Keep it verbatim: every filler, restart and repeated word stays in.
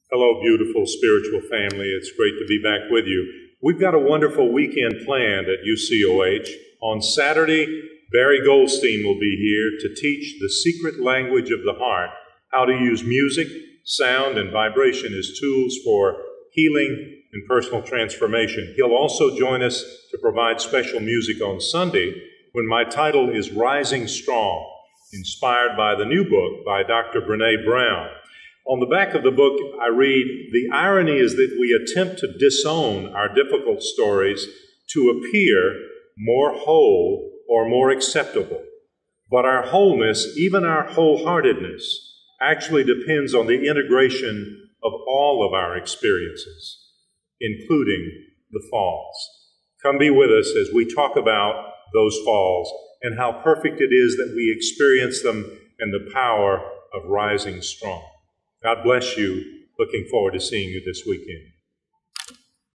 Hello, beautiful spiritual family. It's great to be back with you. We've got a wonderful weekend planned at U C O H. On Saturday, Barry Goldstein will be here to teach the secret language of the heart, how to use music, sound, and vibration as tools for healing and personal transformation. He'll also join us to provide special music on Sunday when my title is Rising Strong, inspired by the new book by Doctor Brené Brown. On the back of the book, I read, "The irony is that we attempt to disown our difficult stories to appear more whole or more acceptable. But our wholeness, even our whole-heartedness, actually depends on the integration of all of our experiences, including the falls." Come be with us as we talk about those falls and how perfect it is that we experience them and the power of rising strong. God bless you. Looking forward to seeing you this weekend.